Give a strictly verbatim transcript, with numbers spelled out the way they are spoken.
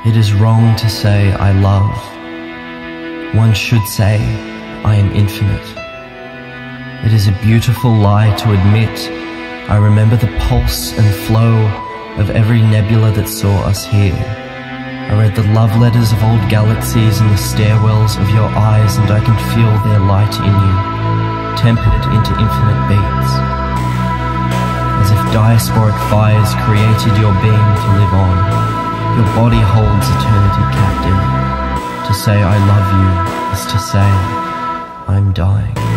It is wrong to say I love. One should say I am infinite. It is a beautiful lie to admit I remember the pulse and flow of every nebula that saw us here. I read the love letters of old galaxies in the stairwells of your eyes, and I can feel their light in you, tempered into infinite beats, as if diasporic fires created your being to live on. Your body holds eternity captive. To say I love you is to say I'm dying.